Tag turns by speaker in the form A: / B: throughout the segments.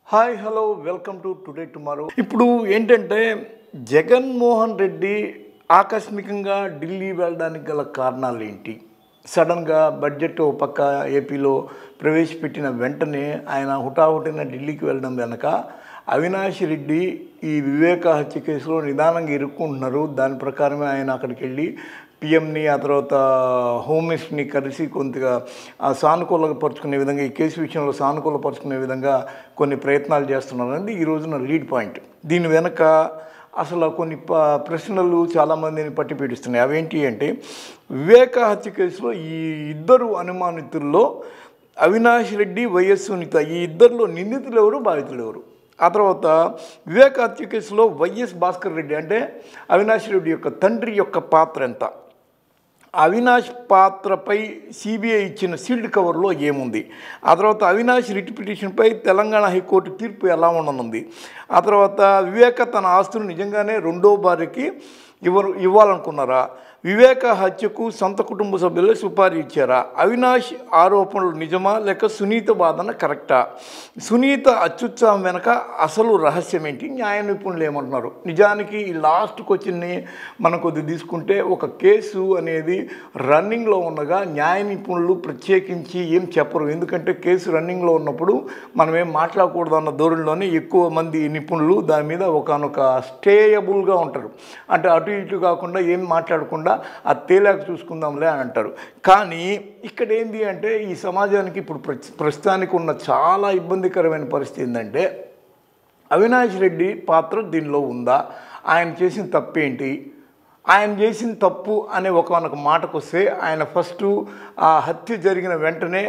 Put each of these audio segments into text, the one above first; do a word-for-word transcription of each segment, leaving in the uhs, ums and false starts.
A: Hi hello welcome to today tomorrow. ఇప్పుడు ఏంటంటే జగన్మోహన్ రెడ్డి ఆకస్మికంగా ఢిల్లీ వెళ్ళడానికి గల కారణాలు ఏంటి? సడన్గా బడ్జెట్ ఓ పక్క ఏపీలో ప్రవేశపెట్టిన వెంటనే ఆయన హుటాహుటిన ఢిల్లీకి వెళ్ళడం వెనక అవినాష్ రెడ్డి ఈ వివేక హత్య కేసులో నిదానంగా ఇరుక్కుంటున్నారు. దాని ప్రకారమే ఆయన అక్కడికి వెళ్ళి పిఎంని ఆ తర్వాత హోమ్ మినిస్టర్ని కలిసి కొంతగా సానుకూలపరుచుకునే విధంగా ఈ కేసు విషయంలో సానుకూలపరుచుకునే విధంగా కొన్ని ప్రయత్నాలు చేస్తున్నారండి ఈ రోజున లీడ్ పాయింట్. దీని వెనక అసలు కొన్ని ప ప్రశ్నలు చాలామందిని పట్టి పీడిస్తున్నాయి. అవేంటి అంటే వివేక హత్య కేసులో ఈ ఇద్దరు అనుమానితుల్లో అవినాష్ రెడ్డి, వైఎస్ సునీత ఈ ఇద్దరిలో నిందితులు ఎవరు, బాధితులు ఎవరు? ఆ తర్వాత వివేక హత్య కేసులో వైఎస్ భాస్కర్ రెడ్డి అంటే అవినాష్ రెడ్డి యొక్క తండ్రి యొక్క పాత్ర ఎంత? అవినాష్ పాత్రపై సిబిఐ ఇచ్చిన సీల్డ్ కవర్లో ఏముంది? ఆ తర్వాత అవినాష్ రిట్ పిటిషన్పై తెలంగాణ హైకోర్టు తీర్పు ఎలా ఉండనుంది? ఆ తర్వాత వివేక తన ఆస్తులు నిజంగానే రెండో భార్యకి ఇవ్వరు ఇవ్వాలనుకున్నారా? వివేక హత్యకు సొంత కుటుంబ సభ్యులే సుపారీ ఇచ్చారా? అవినాష్ ఆరోపణలు నిజమా లేక సునీత వాదన కరెక్టా? సునీత అత్యుత్సాహం వెనక అసలు రహస్యం ఏంటి? న్యాయ నిపుణులు ఏమంటున్నారు? నిజానికి ఈ లాస్ట్ క్వశ్చన్ని మనం కొద్ది తీసుకుంటే ఒక కేసు అనేది రన్నింగ్లో ఉండగా న్యాయ నిపుణులు ప్రత్యేకించి ఏం చెప్పరు. ఎందుకంటే కేసు రన్నింగ్లో ఉన్నప్పుడు మనం ఏం మాట్లాడకూడదు అన్న ధోరణిలోనే ఎక్కువ మంది నిపుణులు దాని మీద ఒకనొక స్టేయబుల్గా ఉంటారు. అంటే అటు ఇటు కాకుండా ఏం మాట్లాడకుండా ఆ తేలాక చూసుకుందాంలే అని అంటారు. కానీ ఇక్కడ ఏంటి అంటే ఈ సమాజానికి ఇప్పుడు ప్రస్తుతానికి ఉన్న చాలా ఇబ్బందికరమైన పరిస్థితి ఏంటంటే అవినాష్ రెడ్డి పాత్ర దీనిలో ఉందా? ఆయన చేసిన తప్పేంటి? ఆయన చేసిన తప్పు అనే ఒకనొక మాటకు వస్తే ఆయన ఫస్ట్ ఆ హత్య జరిగిన వెంటనే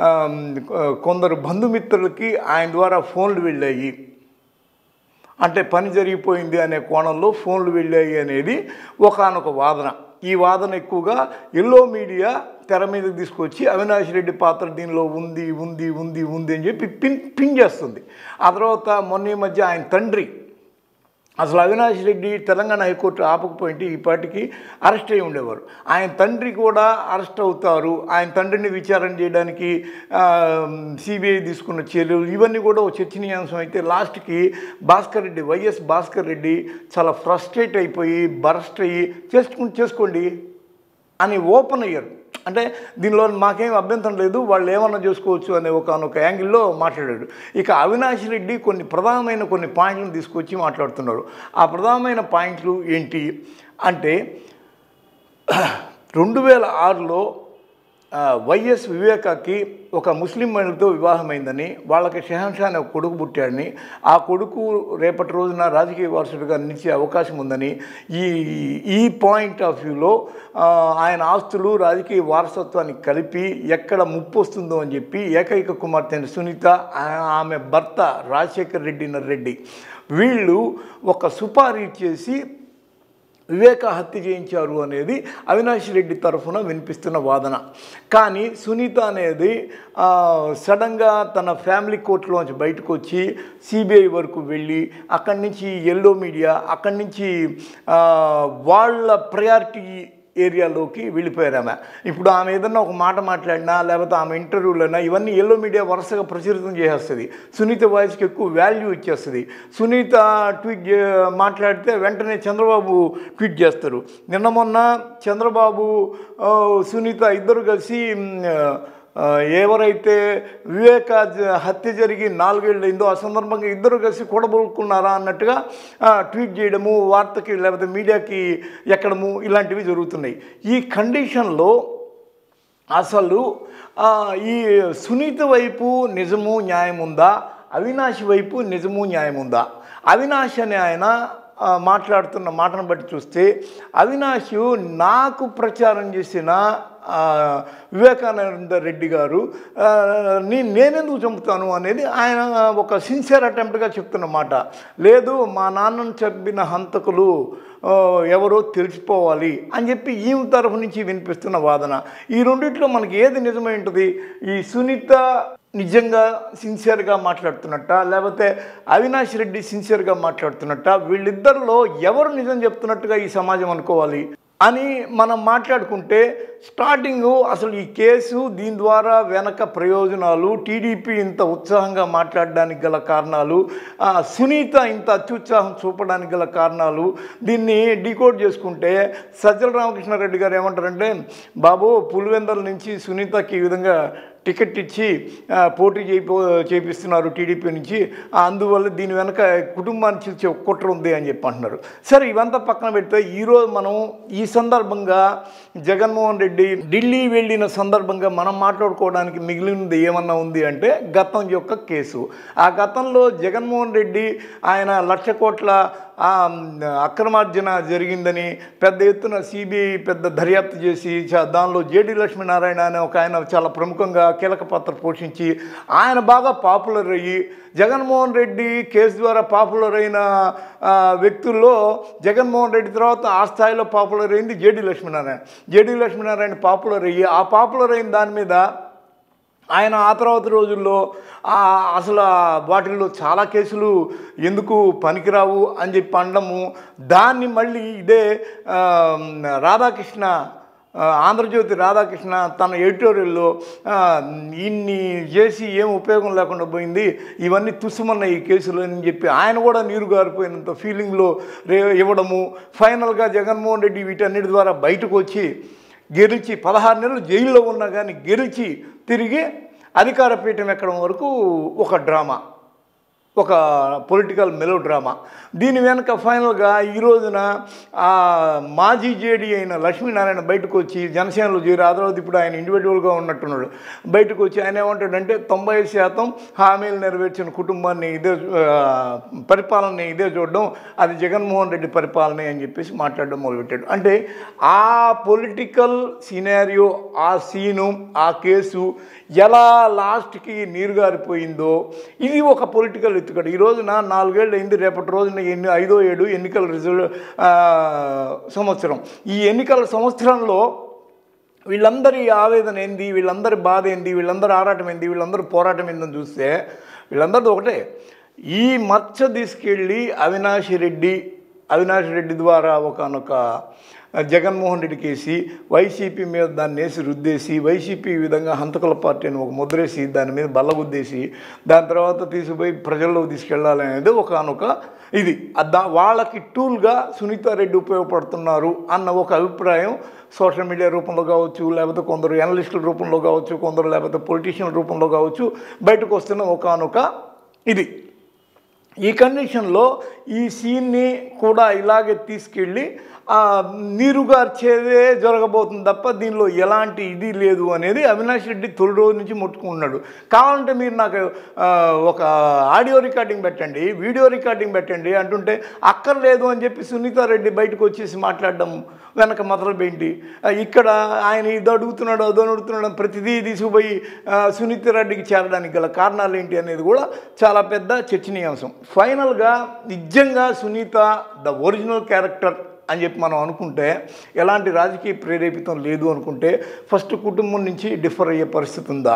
A: కొందరు బంధుమిత్రులకి ఆయన ద్వారా ఫోన్లు వెళ్ళాయి. అంటే పని జరిగిపోయింది అనే కోణంలో ఫోన్లు వెళ్ళాయి అనేది ఒకానొక వాదన. ఈ వాదన ఎక్కువగా ఎల్లో మీడియా తెర మీదకి తీసుకొచ్చి అవినాష్ రెడ్డి పాత్ర దీనిలో ఉంది ఉంది ఉంది ఉంది అని చెప్పి పిన్ పిన్ చేస్తుంది. ఆ తర్వాత మొన్న ఈ మధ్య ఆయన తండ్రి అసలు అవినాష్ రెడ్డి తెలంగాణ హైకోర్టు ఆపకపోయింటే ఈ పాటికి అరెస్ట్ అయి ఉండేవారు. ఆయన తండ్రి కూడా అరెస్ట్ అవుతారు. ఆయన తండ్రిని విచారణ చేయడానికి సిబిఐ తీసుకున్న చర్యలు ఇవన్నీ కూడా ఒక చర్చనీయాంశం అయితే లాస్ట్కి భాస్కర్ రెడ్డి వైఎస్ భాస్కర్ రెడ్డి చాలా ఫ్రస్ట్రేట్ అయిపోయి బరస్ట్ అయ్యి చేసుకుని చేసుకోండి అని ఓపెన్ అయ్యారు. అంటే దీనిలో మాకేం అభ్యంతరం లేదు, వాళ్ళు ఏమన్నా చేసుకోవచ్చు అనే ఒకనొక యాంగిల్లో మాట్లాడాడు. ఇక అవినాష్ రెడ్డి కొన్ని ప్రధానమైన కొన్ని పాయింట్లను తీసుకొచ్చి మాట్లాడుతున్నారు. ఆ ప్రధానమైన పాయింట్లు ఏంటి అంటే రెండు వేల ఆరులో వైఎస్ వివేకాకి ఒక ముస్లిం మహిళతో వివాహమైందని, వాళ్ళకి షెహన్షా అనే ఒక కొడుకు పుట్టాడని, ఆ కొడుకు రేపటి రోజున రాజకీయ వారసుడిగా నిలిచే అవకాశం ఉందని, ఈ ఈ పాయింట్ ఆఫ్ వ్యూలో ఆయన ఆస్తులు రాజకీయ వారసత్వాన్ని కలిపి ఎక్కడ ముప్పు వస్తుందో అని చెప్పి ఏకైక కుమార్తె సునీత, ఆమె భర్త రాజశేఖర్ రెడ్డి నర్రెడ్డి వీళ్ళు ఒక సుపారీ చేసి వివేక హత్య చేయించారు అనేది అవినాష్ రెడ్డి తరఫున వినిపిస్తున్న వాదన. కానీ సునీత అనేది సడన్గా తన ఫ్యామిలీ కోర్టులోంచి బయటకు వచ్చి సిబిఐ వరకు వెళ్ళి అక్కడి నుంచి ఎల్లో మీడియా అక్కడి నుంచి వాళ్ళ ప్రయారిటీ ఏరియాలోకి వెళ్ళిపోయారు ఆమె. ఇప్పుడు ఆమె ఏదన్నా ఒక మాట మాట్లాడినా లేకపోతే ఆమె ఇంటర్వ్యూలైనా ఇవన్నీ ఎల్లో మీడియా వరుసగా ప్రచురితం చేసేస్తుంది. సునీత వాయిస్కి ఎక్కువ వాల్యూ ఇచ్చేస్తుంది. సునీత ట్వీట్ మాట్లాడితే వెంటనే చంద్రబాబు ట్వీట్ చేస్తారు. నిన్న మొన్న చంద్రబాబు సునీత ఇద్దరు కలిసి ఎవరైతే వివేక హత్య జరిగి నాలుగేళ్ళు అయిందో ఆ సందర్భంగా ఇద్దరు కలిసి కూడబోలుకున్నారా అన్నట్టుగా ట్వీట్ చేయడము, వార్తకి లేకపోతే మీడియాకి ఎక్కడము ఇలాంటివి జరుగుతున్నాయి. ఈ కండిషన్లో అసలు ఈ సునీత వైపు నిజము న్యాయం ఉందా, అవినాష్ వైపు నిజము న్యాయం ఉందా? అవినాష్ అనే ఆయన మాట్లాడుతున్న మాటను బట్టి చూస్తే అవినాష్ నాకు ప్రచారం చేసిన వివేకానంద రెడ్డి గారు నీ నేనెందుకు చంపుతాను అనేది ఆయన ఒక సిన్సియర్ అటెంప్ట్గా చెప్తున్న మాట. లేదు మా నాన్నను చంపిన హంతకులు ఎవరో తెలిసిపోవాలి అని చెప్పి ఈమె తరఫు నుంచి వినిపిస్తున్న వాదన. ఈ రెండిట్లో మనకి ఏది నిజమై ఉంటుంది? ఈ సునీత నిజంగా సిన్సియర్గా మాట్లాడుతున్నట్ట లేకపోతే అవినాష్ రెడ్డి సిన్సియర్గా మాట్లాడుతున్నట్ట? వీళ్ళిద్దరిలో ఎవరు నిజం చెప్తున్నట్టుగా ఈ సమాజం అనుకోవాలి? అని మనం మాట్లాడుకుంటే స్టార్టింగ్ అసలు ఈ కేసు దీని ద్వారా వెనక ప్రయోజనాలు, టీడీపీ ఇంత ఉత్సాహంగా మాట్లాడడానికి గల కారణాలు, సునీత ఇంత అత్యుత్సాహం చూపడానికి గల కారణాలు, దీన్ని డీకోడ్ చేసుకుంటే సజ్జల రామకృష్ణారెడ్డి గారు ఏమంటారంటే, బాబు పులివెందల నుంచి సునీతకి ఈ విధంగా టికెట్ ఇచ్చి పోటీ చేయిపో చేపిస్తున్నారు టీడీపీ నుంచి, అందువల్ల దీని వెనక కుటుంబాన్ని చిల్చే కుట్ర ఉంది అని చెప్పి అంటున్నారు. సరే, ఇవంతా పక్కన పెడితే ఈరోజు మనం ఈ సందర్భంగా జగన్మోహన్ రెడ్డి ఢిల్లీ వెళ్ళిన సందర్భంగా మనం మాట్లాడుకోవడానికి మిగిలినది ఏమన్నా ఉంది అంటే గతం యొక్క కేసు. ఆ గతంలో జగన్మోహన్ రెడ్డి ఆయన లక్ష కోట్ల అక్రమార్జన జరిగిందని పెద్ద ఎత్తున సిబిఐ పెద్ద దర్యాప్తు చేసి దానిలో జేడి లక్ష్మీనారాయణ అనే ఒక ఆయన చాలా ప్రముఖంగా కీలక పాత్ర పోషించి ఆయన బాగా పాపులర్ అయ్యి, జగన్మోహన్ రెడ్డి కేసు ద్వారా పాపులర్ అయిన వ్యక్తుల్లో జగన్మోహన్ రెడ్డి తర్వాత ఆ స్థాయిలో పాపులర్ అయింది JD Lakshminarayana. JD Lakshminarayana popular అయ్యి ఆ పాపులర్ అయిన దాని మీద ఆయన ఆ తర్వాత రోజుల్లో అసలు వాటిల్లో చాలా కేసులు ఎందుకు పనికిరావు అని చెప్పి అనడము, దాన్ని మళ్ళీ ఇదే రాధాకృష్ణ ఆంధ్రజ్యోతి రాధాకృష్ణ తన ఎడిటోరియల్లో ఇన్ని చేసి ఏం ఉపయోగం లేకుండా పోయింది, ఇవన్నీ తుస్సుమన్న ఈ కేసులు అని చెప్పి ఆయన కూడా నీరు గారిపోయినంత ఫీలింగ్లో రే ఇవ్వడము, ఫైనల్గా జగన్మోహన్ రెడ్డి వీటన్నిటి ద్వారా బయటకు వచ్చి గెలిచి పదహారు నెలలు జైల్లో ఉన్నా కానీ గెలిచి తిరిగి అధికార పీఠం ఎక్కడం వరకు ఒక డ్రామా, ఒక పొలిటికల్ మెలో డ్రామా. దీని వెనక ఫైనల్గా ఈ రోజున మాజీ జేడీ అయిన లక్ష్మీనారాయణ బయటకు వచ్చి జనసేనలో చేరి, ఆ తర్వాత ఇప్పుడు ఆయన ఇండివిజువల్గా ఉన్నట్టున్నాడు, బయటకు వచ్చి ఆయన ఏమంటాడంటే తొంభై శాతం హామీలు నెరవేర్చిన కుటుంబాన్ని ఇదే పరిపాలన ఇదే చూడడం, అది జగన్మోహన్ రెడ్డి పరిపాలనే అని చెప్పేసి మాట్లాడడం మొదలుపెట్టాడు. అంటే ఆ పొలిటికల్ సినారియో, ఆ సీను, ఆ కేసు ఎలా లాస్ట్కి నీరుగారిపోయిందో ఇది ఒక పొలిటికల్ ఎత్తుకడ. ఈ రోజున నాలుగేళ్ళు అయింది, రేపటి రోజున ఎన్ని ఐదో ఏడు ఎన్నికల రిజల్ట్ సంవత్సరం. ఈ ఎన్నికల సంవత్సరంలో వీళ్ళందరి ఆవేదన ఏంది, వీళ్ళందరి బాధ ఏంది, వీళ్ళందరి ఆరాటం ఏంది, వీళ్ళందరూ పోరాటం ఏందని చూస్తే వీళ్ళందరిది ఒకటే, ఈ మచ్చ తీసుకెళ్ళి అవినాష్ రెడ్డి అవినాష్ రెడ్డి ద్వారా ఒకనొక జగన్మోహన్ రెడ్డికి వేసి వైసీపీ మీద దాన్ని వేసి రుద్దేసి, వైసీపీ ఈ విధంగా హంతకుల పార్టీ అని ఒక ముద్రేసి దాని మీద బల్లగుద్దేసి దాని తర్వాత తీసుకుపోయి ప్రజల్లోకి తీసుకెళ్లాలనేది ఒకనొక ఇది. దా వాళ్ళకి టూల్గా సునీతారెడ్డి ఉపయోగపడుతున్నారు అన్న ఒక అభిప్రాయం సోషల్ మీడియా రూపంలో కావచ్చు, లేకపోతే కొందరు ఎనలిస్టుల రూపంలో కావచ్చు, కొందరు లేకపోతే పొలిటీషియన్ రూపంలో కావచ్చు బయటకు వస్తున్న ఒకనొక ఇది. ఈ కండిషన్లో ఈ సీన్ని కూడా ఇలాగే తీసుకెళ్ళి నీరుగార్చేదే జరగబోతుంది తప్ప దీనిలో ఎలాంటి ఇది లేదు అనేది అవినాష్ రెడ్డి తొలి రోజు నుంచి ముట్టుకున్నాడు. కావాలంటే మీరు నాకు ఒక ఆడియో రికార్డింగ్ పెట్టండి, వీడియో రికార్డింగ్ పెట్టండి అంటుంటే అక్కర్లేదు అని చెప్పి సునీతారెడ్డి బయటకు వచ్చేసి మాట్లాడడం వెనక మొదలుపెట్టి ఇక్కడ ఆయన ఇది అడుగుతున్నాడు అదో అడుగుతున్నాడు ప్రతిదీ తీసుకుపోయి సునీతారెడ్డికి చేరడానికి గల కారణాలు ఏంటి అనేది కూడా చాలా పెద్ద చర్చనీయాంశం. ఫైనల్గా నిజంగా సునీత ద ఒరిజినల్ క్యారెక్టర్ అని చెప్పి మనం అనుకుంటే, ఎలాంటి రాజకీయ ప్రేరేపితం లేదు అనుకుంటే, ఫస్ట్ కుటుంబం నుంచి డిఫర్ అయ్యే పరిస్థితి ఉందా?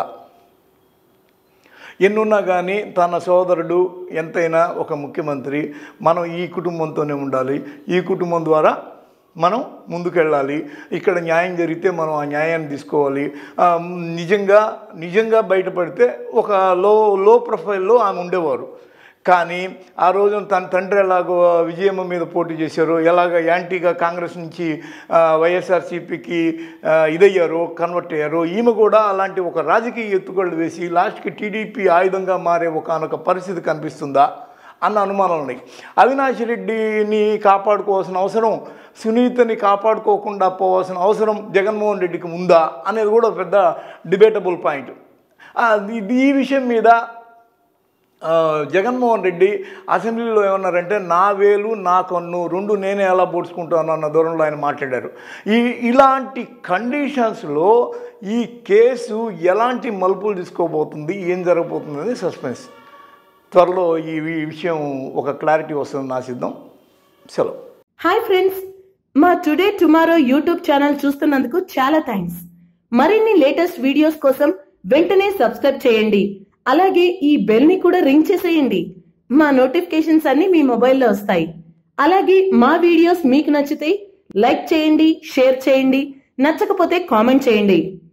A: ఎన్నున్నా కానీ తన సోదరుడు ఎంతైనా ఒక ముఖ్యమంత్రి, మనం ఈ కుటుంబంతోనే ఉండాలి, ఈ కుటుంబం ద్వారా మనం ముందుకెళ్ళాలి, ఇక్కడ న్యాయం జరిగితే మనం ఆ న్యాయాన్ని తీసుకోవాలి. నిజంగా నిజంగా బయటపడితే ఒక లో లో ప్రొఫైల్లో ఆమె ఉండేవారు. కానీ ఆ రోజున తన తండ్రి ఎలాగో విజయమ్మ మీద పోటీ చేశారో, ఎలాగ యాంటీగా కాంగ్రెస్ నుంచి వైఎస్ఆర్సీపీకి ఇదయ్యారో, కన్వర్ట్ అయ్యారో, ఈమె కూడా అలాంటి ఒక రాజకీయ ఎత్తుగళ్ళు వేసి లాస్ట్కి టీడీపీ ఆయుధంగా మారే ఒకనొక పరిస్థితి కనిపిస్తుందా అన్న అనుమానాలు ఉన్నాయి. అవినాష్ రెడ్డిని కాపాడుకోవాల్సిన అవసరం, సునీతని కాపాడుకోకుండా పోవాల్సిన అవసరం జగన్మోహన్ రెడ్డికి ఉందా అనేది కూడా పెద్ద డిబేటబుల్ పాయింట్. ఈ విషయం మీద జగన్మోహన్ రెడ్డి అసెంబ్లీలో ఏమన్నారంటే, నా వేలు నా కన్ను రెండు నేనే ఎలా పొడుచుకుంటాను అన్న దూరంలో ఆయన మాట్లాడారు. ఈ ఇలాంటి కండిషన్స్లో ఈ కేసు ఎలాంటి మలుపులు తీసుకోబోతుంది, ఏం జరగబోతుంది అనేది సస్పెన్స్. త్వరలో ఈ విషయం ఒక క్లారిటీ వస్తుందని ఆశిద్దాం. సెలవు.
B: హాయ్ ఫ్రెండ్స్, మా టుడే టుమారో యూట్యూబ్ ఛానల్ చూస్తున్నందుకు చాలా థ్యాంక్స్. మరిన్ని లేటెస్ట్ వీడియోస్ కోసం వెంటనే సబ్స్క్రైబ్ చేయండి. అలాగే ఈ బెల్ ని కూడా రింగ్ చేసేయండి. మా నోటిఫికేషన్స్ అన్ని మీ మొబైల్లో వస్తాయి. అలాగే మా వీడియోస్ మీకు నచ్చితే లైక్ చేయండి, షేర్ చేయండి, నచ్చకపోతే కామెంట్ చేయండి.